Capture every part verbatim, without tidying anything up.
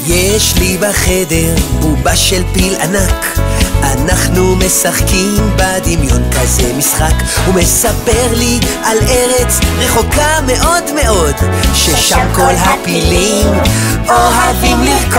יש לי בחדר בובה של פיל ענק, אנחנו משחקים בדמיון כזה משחק. הוא מספר לי על ארץ רחוקה מאוד מאוד, ששם כל הפילים אוהבים לרקוד.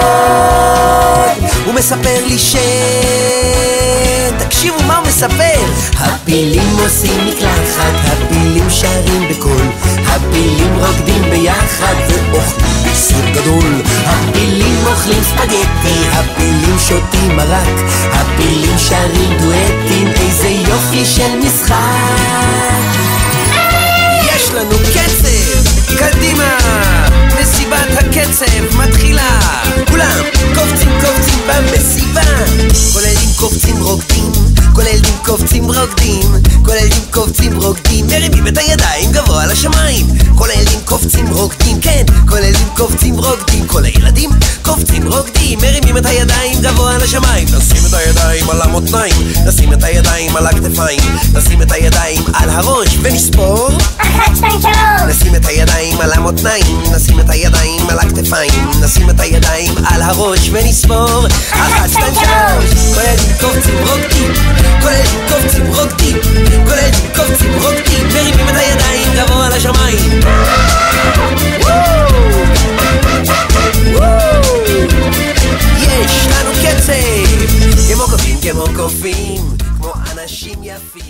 הוא מספר לי ש... תקשיבו מה הוא מספר. הפילים עושים מקלחת, הפילים שרים בקול, הפילים רוקדים ביחד ואוכלים בסיר גדול. הפילים אוכלים ספגטי, הפילים שותים מרק, הפילים שרים דואטים, איזה יופי של משחק. יש לנו קצב, קדימה, מסיבת הקצב מתחילה. כולם קופצים קופצים במסיבה, כל הילדים קופצים רוקדים, כל הילדים קופצים רוקדים, כל הילדים קופצים רוקדים, מרימים את הידיים גבוה לשמיים. כל הילדים קופצים רוקדים, כן, כל הילדים קופצים רוקדים, כל הילדים קופצים רוקדים, מרימים את הידיים גבוה לשמיים. נשים את הידיים על המותניים, נשים את הידיים על הכתפיים, נשים את הידיים על הראש ונספור אחת, שתיים, שלוש. נשים את הידיים על המותניים, נשים את הידיים על הכתפיים, נשים את הידיים על הראש ונספור אחת, שתיים, שלוש. כל הילדים קופצים רוקדים, כל הילדים קופצים רוקדים, כל הילדים קופצים רוקדים, מרימים את הידיים גבוה לשמיים. יש לנו קצב, כמו קופים, כמו קופים, כמו אנשים יפים.